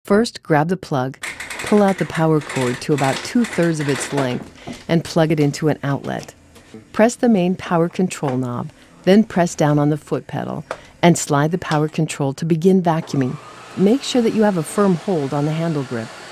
First, grab the plug, pull out the power cord to about 2/3 of its length, and plug it into an outlet. Press the main power control knob, then press down on the foot pedal, and slide the power control to begin vacuuming. Make sure that you have a firm hold on the handle grip.